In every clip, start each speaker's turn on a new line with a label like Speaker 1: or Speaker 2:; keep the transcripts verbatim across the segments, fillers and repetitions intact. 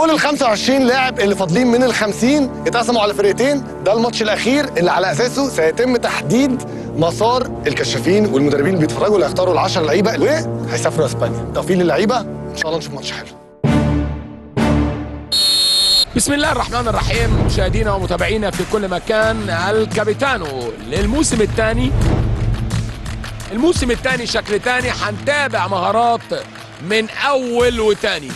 Speaker 1: دول ال خمسة وعشرين لاعب اللي فاضلين من ال خمسين اتقسموا على فرقتين. ده الماتش الاخير اللي على اساسه سيتم تحديد مسار الكشافين والمدربين اللي بيتفرجوا اللي هيختاروا ال عشرة لعيبه وهيسافروا اسبانيا. توفيق للعيبه، ان شاء الله نشوف ماتش حلو.
Speaker 2: بسم الله الرحمن الرحيم. مشاهدينا ومتابعينا في كل مكان، الكابيتانو للموسم الثاني. الموسم الثاني شكل ثاني، هنتابع مهارات من اول وثاني.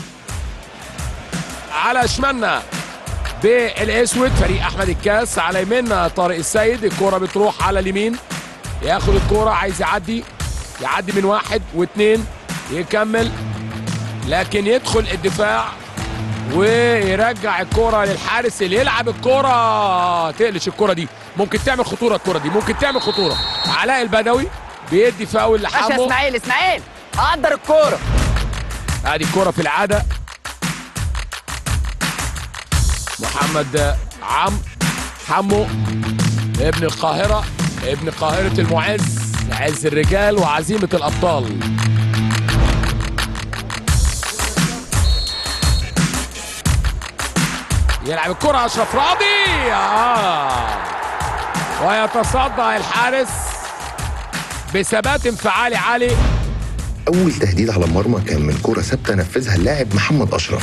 Speaker 2: على شمالنا بالاسود فريق احمد الكاس، على يميننا طارق السيد. الكوره بتروح على اليمين، ياخد الكوره عايز يعدي يعدي من واحد واثنين يكمل، لكن يدخل الدفاع ويرجع الكرة للحارس اللي يلعب الكرة. تقلش الكرة دي، ممكن تعمل خطورة. الكرة دي ممكن تعمل خطورة. علاء البدوي بيدي فاول لحمو.
Speaker 3: ماشي يا اسماعيل. اسماعيل قدر الكرة.
Speaker 2: ادي الكرة في العادة. محمد عم حمو ابن القاهرة، ابن قاهرة المعز، عز الرجال وعزيمة الأبطال. يلعب الكرة أشرف راضي آه. ويتصدى الحارس بثبات انفعالي عالي.
Speaker 4: أول تهديد على المرمى كان من كرة ثابتة نفذها اللاعب محمد أشرف.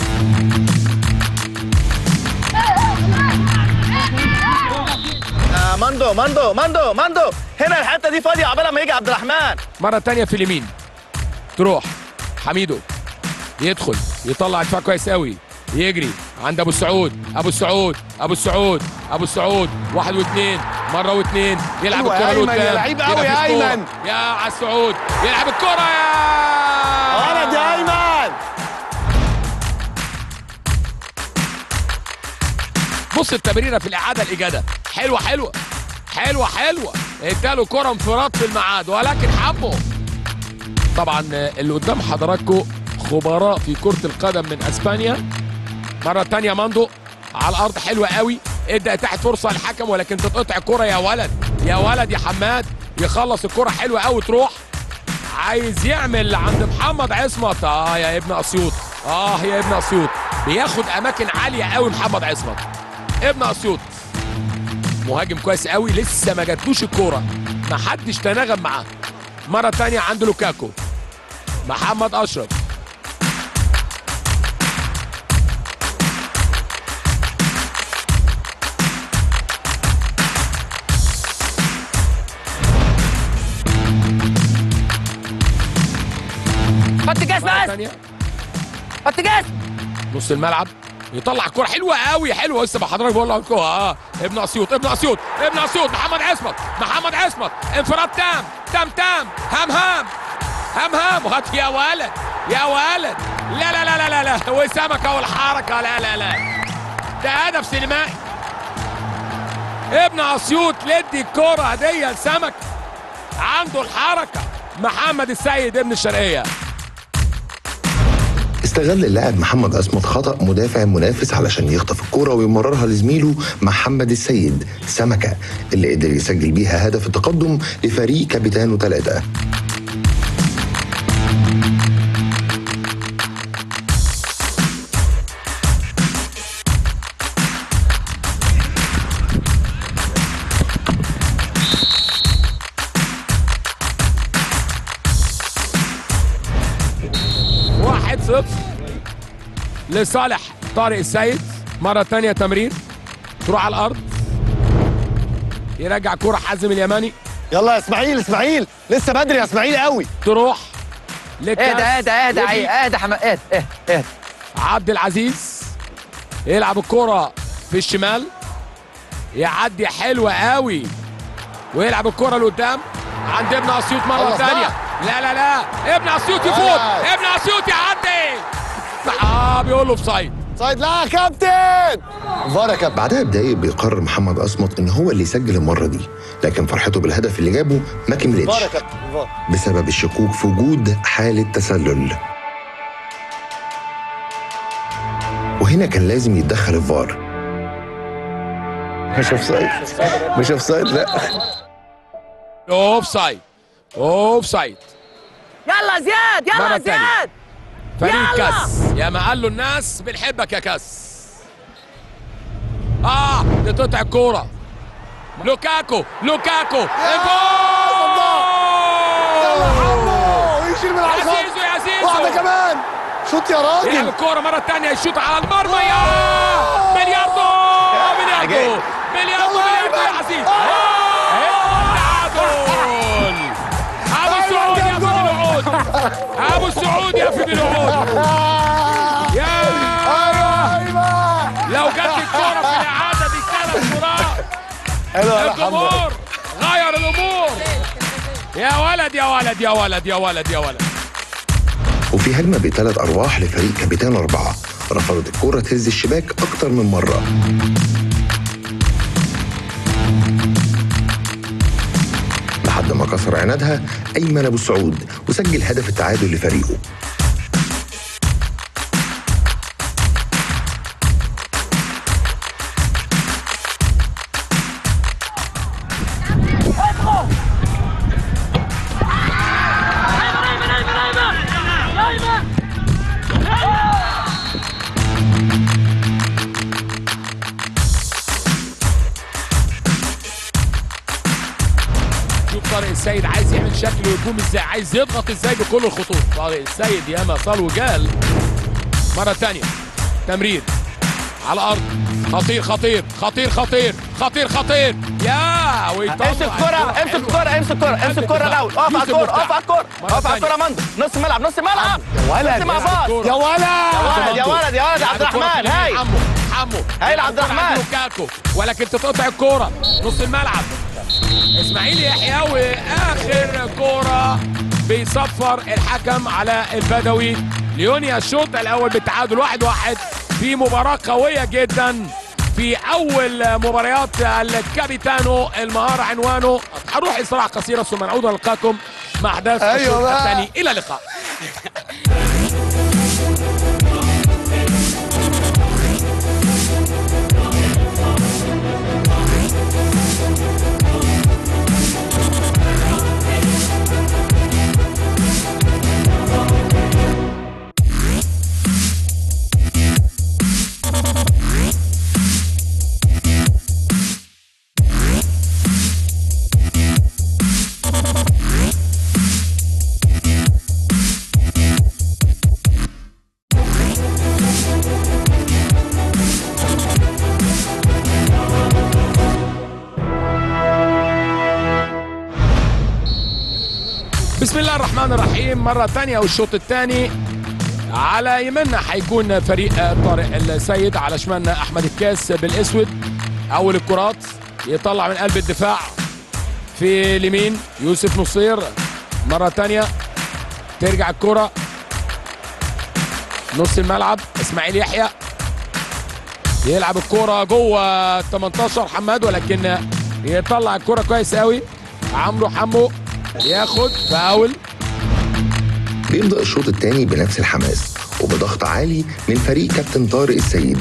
Speaker 5: آه ماندو ماندو ماندو ماندو هنا الحتة دي فاضية عقبال ما يجي عبد الرحمن.
Speaker 2: مرة تانية في اليمين تروح حميدو، يدخل يطلع دفاع كويس قوي، يجري عند ابو السعود. ابو السعود ابو السعود ابو السعود واحد واثنين، مره واثنين، يلعب الكره
Speaker 1: لقدام.
Speaker 2: يا
Speaker 1: لعيب قوي يا ايمن.
Speaker 2: يا على السعود يلعب الكره يا
Speaker 1: ولد يا ايمن.
Speaker 2: بص التمريره في الاعاده الاجاده حلوه حلوه حلوه حلوه. اداله كره انفراد في الميعاد، ولكن حمو طبعا اللي قدام حضراتكم خبراء في كره القدم من اسبانيا. مرة تانية ماندو على الأرض حلوة قوي، ادى اتاحت فرصة للحكم ولكن تتقطع الكرة. يا ولد يا ولد يا حماد، يخلص الكرة حلوة قوي تروح. عايز يعمل عند محمد عصمت. اه يا ابن أسيوط، اه يا ابن أسيوط، بياخد أماكن عالية قوي محمد عصمت. ابن أسيوط مهاجم كويس قوي، لسه ما جاتلوش الكرة، ما حدش تناغم معاه. مرة تانية عند لوكاكو. محمد أشرف
Speaker 3: حط جاز بس. حط جاز.
Speaker 2: نص الملعب يطلع كرة حلوة قوي حلوة. لسه بحضرتك بقول لك اه ابن اسيوط ابن اسيوط ابن اسيوط محمد عصمت محمد عصمت انفراد تام تام تام هام هام هام هام وهات يا ولد يا ولد. لا لا لا لا لا وسمكة والحركة. لا لا لا ده هدف سينمائي. ابن اسيوط لدي الكرة هدية لسمك، عنده الحركة. محمد السيد ابن الشرقية.
Speaker 4: استغل اللاعب محمد أسمت خطأ مدافع منافس علشان يخطف الكرة ويمررها لزميله محمد السيد سمكة، اللي قدر يسجل بيها هدف التقدم لفريق كابيتانو ثلاثة.
Speaker 2: واحد صفر لصالح طارق السيد. مرة تانية تمرير تروح على الأرض، يرجع كرة حازم اليماني.
Speaker 1: يلا يا اسماعيل. اسماعيل لسه بدري يا اسماعيل قوي.
Speaker 2: تروح لكاس.
Speaker 3: اهدى اهدى اهدى اهدى حماد اهدى اهدى اهدى.
Speaker 2: عبد العزيز يلعب الكرة في الشمال، يعدي حلوة قوي ويلعب الكرة لقدام عند ابن أسيوط مرة ثانية. لا لا لا ابن أسيوط يفوت، ابن أسيوط يعدي. اه بيقول له اوفسايد.
Speaker 1: سايد. لا يا كابتن. فار يا كابتن.
Speaker 4: بعدها بدقايق بيقرر محمد أسمت إن هو اللي يسجل المرة دي، لكن فرحته بالهدف اللي جابه ما كملتش
Speaker 1: فار يا كابتن. فار.
Speaker 4: بسبب الشكوك في وجود حالة تسلل، وهنا كان لازم يتدخل الفار.
Speaker 1: مش اوفسايد مش اوفسايد. لا
Speaker 2: اوفسايد اوفسايد.
Speaker 3: يلا زياد يلا زياد.
Speaker 2: فريق
Speaker 3: يلا.
Speaker 2: كاس يا ما قال له الناس بنحبك يا كاس. اه تقطع الكوره لوكاكو لوكاكو الجول
Speaker 1: يلا حمو يشيل من
Speaker 2: يا
Speaker 1: العصا.
Speaker 2: زيزو يا زيزو
Speaker 1: واحده كمان شوط يا
Speaker 2: يلعب
Speaker 1: راجل.
Speaker 2: الكوره مره ثانيه يشوط على المرمى يا بلياردو بلياردو بلياردو بلياردو يا عزيز. تعادل. ابو السعود يا في بالوعود ابو السعود يا في بالوعود. يا لو جت الكوره في الاعاده دي ثلاث كرات
Speaker 1: حلو يا حمو.
Speaker 2: الجمهور غير الامور. يا ولد يا ولد يا ولد يا ولد يا ولد.
Speaker 4: وفي هجمة بثلاث أرواح لفريق كابيتان أربعة رفضت الكرة تهز الشباك أكتر من مرة، لحد ما كسر عنادها أيمن أبو السعود وسجل هدف التعادل لفريقه.
Speaker 2: طارق السيد عايز يعمل شكل هجوم ازاي، عايز يضغط ازاي بكل الخطوط. طارق السيد ياما صال وجال. مرة تانية تمرير على الأرض خطير خطير خطير خطير خطير خطير يا ويطلع
Speaker 5: امسك الكرة امسك الكرة امسك الكرة امسك الكرة الأول. اقف على الكرة اقف على الكرة اقف على الكرة يا مندو. نص الملعب نص الملعب.
Speaker 1: يا ولد
Speaker 5: مع بعض.
Speaker 1: يا ولد
Speaker 5: يا ولد يا ولد يا عبد الرحمن هاي
Speaker 2: حمو حمو
Speaker 5: هاي عبد الرحمن.
Speaker 2: لوكاكو ولكن تتقطع الكورة نص الملعب. اسماعيل يحيى واخر كوره بيصفر الحكم على البدوي. ليونيا الشوط الاول بالتعادل واحد واحد في مباراه قويه جدا في اول مباريات الكابيتانو. المهاره عنوانه. هنروح استراحه قصيره ثم نعود نلقاكم مع احداث
Speaker 1: أيوة
Speaker 2: الشوط
Speaker 1: بقى.
Speaker 2: الثاني. الى اللقاء. بسم الله الرحمن الرحيم. مرة ثانية والشوط الثاني. على يمنا هيكون فريق طارق السيد، على شمالنا أحمد الكاس بالأسود. أول الكرات يطلع من قلب الدفاع في اليمين يوسف نصير. مرة ثانية ترجع الكرة نص الملعب إسماعيل يحيى يلعب الكرة جوه ثمانية عشر حماد، ولكن يطلع الكرة كويس قوي. عمرو حمو ياخد فاول.
Speaker 4: بيبدأ الشوط الثاني بنفس الحماس وبضغط عالي من فريق كابتن طارق السيد.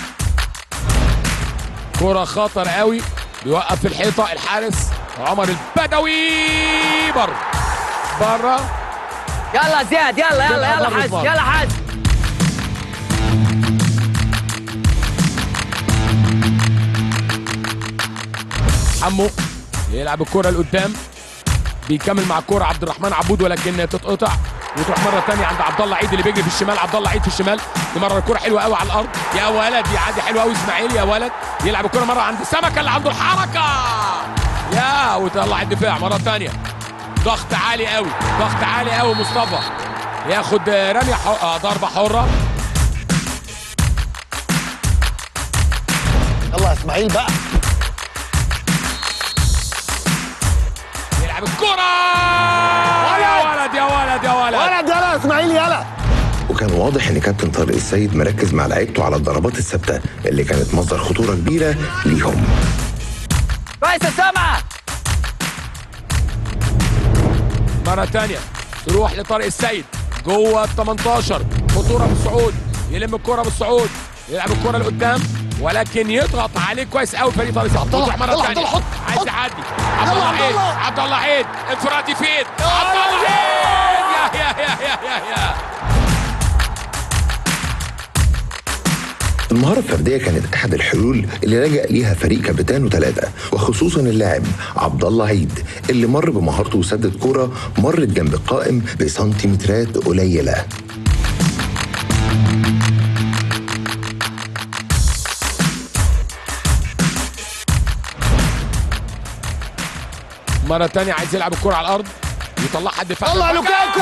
Speaker 2: كرة خطر قوي بيوقف في الحيطة الحارس عمر البدوي. بره بره.
Speaker 3: يلا زياد يلا يلا يلا حاج يلا حاج.
Speaker 2: حمو يلعب الكرة لقدام بيكمل مع الكرة عبد الرحمن عبود، ولكن تتقطع وتروح مرة ثانية عند عبد الله عيد اللي بيجري في الشمال. عبد الله عيد في الشمال يمرر الكرة حلوة قوي على الأرض. يا ولد يعدي حلوة قوي إسماعيل. يا ولد يلعب الكرة مرة عند سمكة اللي عنده الحركة يا ويطلع الدفاع مرة ثانية. ضغط عالي قوي ضغط عالي قوي. مصطفى ياخد رمية آه ضربة حرة.
Speaker 1: يلا يا اسماعيل بقى.
Speaker 2: يلعب الكرة يا ولد يا ولد يا ولد
Speaker 1: ولد يلا يا اسماعيل يلا.
Speaker 4: وكان واضح ان كابتن طارق السيد مركز مع لعيبته على الضربات الثابته اللي كانت مصدر خطوره كبيره ليهم.
Speaker 3: كويس يا سامع.
Speaker 2: مرة تانية تروح لطارق السيد جوه ال ثمانية عشر. خطورة بالصعود يلم الكرة بالصعود يلعب الكرة لقدام، ولكن يضغط عليه كويس قوي فريق طارق السيد.
Speaker 1: طلع
Speaker 2: مرة
Speaker 1: طلع
Speaker 2: تانية
Speaker 1: حط
Speaker 2: عايز يعدي. عبد الله عيد عبد الله عيد انفرادي فين؟ عبد الله عيد يا يا يا يا يا يا
Speaker 4: المهارة الفردية كانت أحد الحلول اللي لجأ ليها فريق كابيتانو ثلاثة، وخصوصا اللاعب عبد الله عيد اللي مر بمهارته وسدد كرة مرت جنب القائم بسنتيمترات قليلة.
Speaker 2: مرة تانية عايز يلعب الكرة على الأرض، يطلعها الدفاع.
Speaker 1: طلع لوكاكو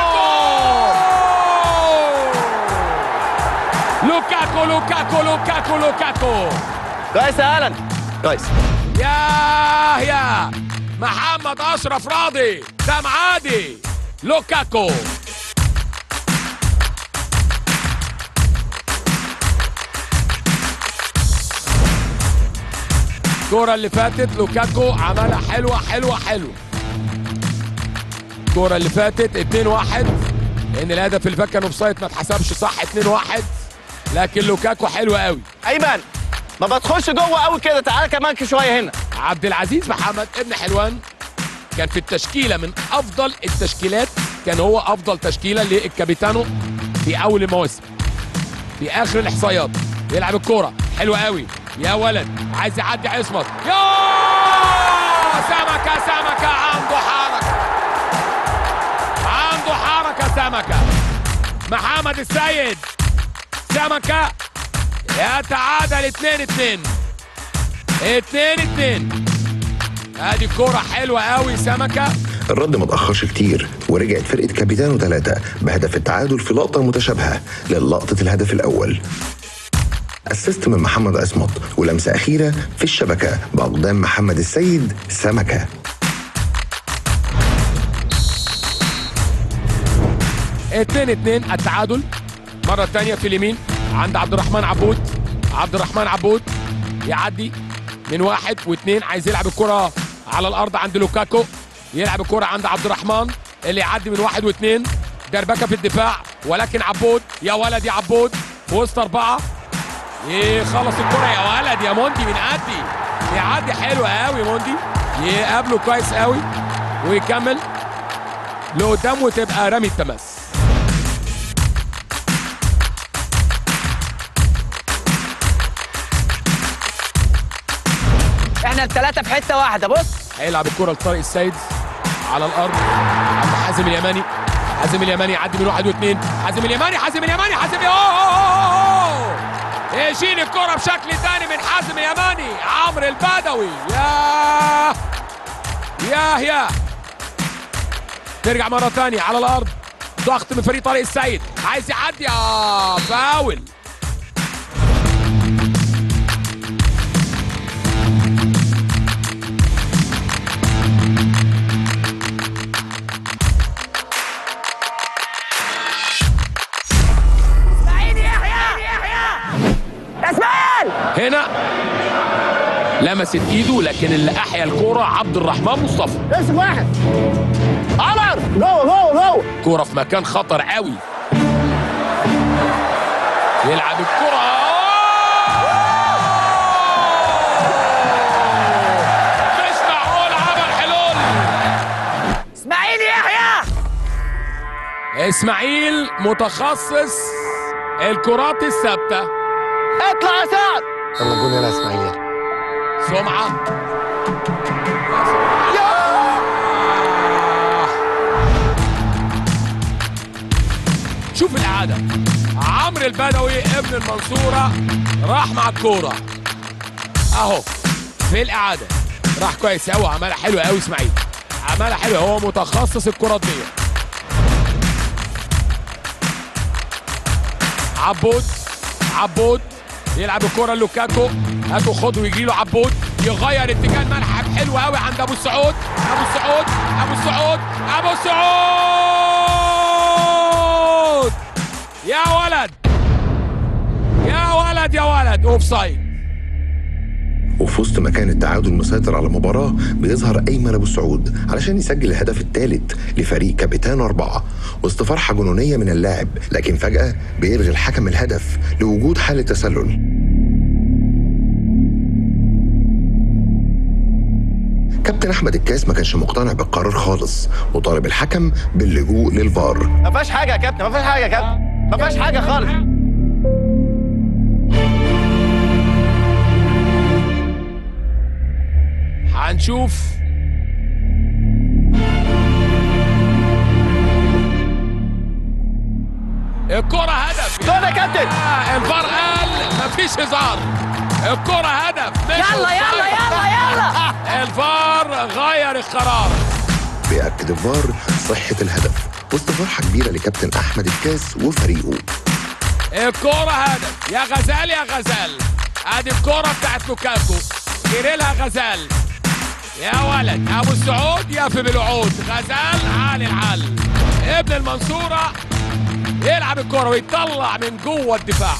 Speaker 2: لوكاكو لوكاكو لوكاكو لوكاكو
Speaker 5: كويس يا ألان، كويس.
Speaker 2: ياه يا محمد أشرف راضي ده معادي. لوكاكو الكورة اللي فاتت لوكاكو عملها حلوة حلوة حلوة. الكورة اللي فاتت اتنين واحد، لأن الهدف اللي فات كان اوفسايد ما اتحسبش صح. اتنين واحد، لكن لوكاكو حلوة قوي.
Speaker 5: أيمن ما بتخش جوه قوي كده، تعالى كمان شوية هنا.
Speaker 2: عبد العزيز محمد ابن حلوان كان في التشكيلة من أفضل التشكيلات، كان هو أفضل تشكيلة للكابيتانو في أول المواسم. في آخر الإحصائيات يلعب الكورة حلوة قوي يا ولد، عايز يعدي عصمت. يا سمكة سمكة عنده حركة، عنده حركة سمكة. محمد السيد سمكة يتعادل اتنين اتنين اتنين اتنين. ادي الكورة حلوة قوي سمكة.
Speaker 4: الرد ما تأخرش كتير ورجعت فرقة كابيتانو ثلاثة بهدف التعادل في لقطة متشابهة للقطة الهدف الأول. أسست من محمد عصمت ولمسة أخيرة في الشبكة بأقدام محمد السيد سمكة.
Speaker 2: اتنين اتنين التعادل. مرة تانية في اليمين عند عبد الرحمن عبود. عبد الرحمن عبود يعدي من واحد واثنين، عايز يلعب الكرة على الأرض عند لوكاكو. يلعب الكرة عند عبد الرحمن اللي يعدي من واحد واثنين. دربكة في الدفاع، ولكن عبود يا ولد يا عبود وسط أربعة يخلص الكرة يا ولد يا موندي من قدي. يعدي حلو قوي موندي، يقابله كويس قوي ويكمل لقدام وتبقى رمي التماس.
Speaker 3: احنا الثلاثة في حتة واحدة. بص
Speaker 2: هيلعب الكرة لطارق السيد على الأرض عند حازم اليماني. حازم اليماني يعدي من واحد واثنين. حازم اليماني حازم اليماني حازم أوه أوه أوه يشيل الكرة بشكل ثاني من حازم اليماني. عمرو البدوي ياه ياه ياه. ترجع مرة ثانية على الأرض، ضغط من فريق طارق السيد، عايز يعدي اه فاول. هنا لمست ايده، لكن اللي احيا الكوره عبد الرحمن مصطفى.
Speaker 1: اسم واحد عمر جوه جوه جوه.
Speaker 2: كوره في مكان خطر قوي. يلعب الكوره مش معقول، عمل حلول.
Speaker 3: اسماعيل يحيى.
Speaker 2: اسماعيل متخصص الكرات الثابته.
Speaker 5: اطلع يا سعد.
Speaker 1: يلا جون يلا اسماعيل.
Speaker 2: سمعه شوف الإعادة. عمرو البدوي ابن المنصورة راح مع الكورة اهو في الإعادة، راح كويس قوي، عملها حلوة قوي. اسماعيل عملها حلوة، هو متخصص الكرات دي. عبود عبود يلعب الكرة لوكاكو، هاتوا خده ويجري له عبود، يغير اتجاه الملعب حلو قوي عند ابو السعود. ابو السعود ابو السعود ابو السعود يا ولد يا ولد يا ولد اوفسايد.
Speaker 4: وفي وسط مكان التعادل مسيطر على المباراة بيظهر أيمن أبو السعود علشان يسجل الهدف الثالث لفريق كابيتانو أربعة وسط فرحة جنونية من اللاعب، لكن فجأة بيلغي الحكم الهدف لوجود حالة تسلل. كابتن أحمد الكاس ما كانش مقتنع بالقرار خالص وطالب الحكم باللجوء للفار.
Speaker 5: ما فيهاش حاجة يا كابتن، ما فيهاش حاجة يا كابتن، ما فيهاش حاجة خالص.
Speaker 2: هنشوف الكرة هدف.
Speaker 5: جول يا كابتن.
Speaker 2: آه الفار قال مفيش هزار، الكرة هدف.
Speaker 3: يلا يلا يلا يلا.
Speaker 2: الفار غير القرار.
Speaker 4: بيأكد الفار صحة الهدف وسط فرحة كبيرة لكابتن أحمد الكاس وفريقه.
Speaker 2: الكرة هدف يا غزال يا غزال. ادي الكرة بتاعت لوكاكو، كيريلها غزال. يا ولد ابو السعود يافي بالوعود. غزال عالي العال ابن المنصورة يلعب الكرة ويطلع من جوه الدفاع.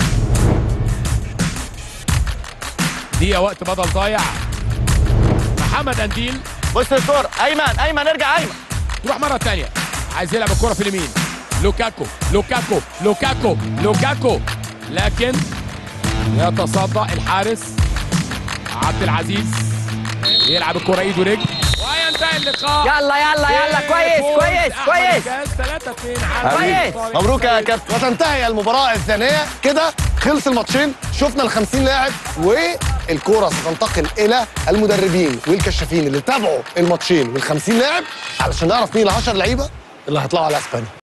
Speaker 2: دقيقة وقت بدل ضايع. محمد انديل
Speaker 5: بص الكورة. ايمن ايمن ارجع ايمن.
Speaker 2: تروح مرة تانية، عايز يلعب الكرة في اليمين. لوكاكو لوكاكو لوكاكو لوكاكو لكن يتصدى الحارس عبد العزيز. يلعب الكرة ايده رجل وينتهي اللقاء.
Speaker 3: يلا يلا يلا كويس كويس كويس
Speaker 2: ثلاثة اثنين على
Speaker 3: كويس.
Speaker 5: مبروك يا كابتن.
Speaker 1: وتنتهي المباراة الثانية كده. خلص الماتشين، شفنا ال خمسين لاعب، والكرة ستنتقل إلى المدربين والكشافين اللي تابعوا الماتشين وال خمسين لاعب علشان نعرف مين ال عشرة لعيبة اللي هيطلعوا على اسبانيا.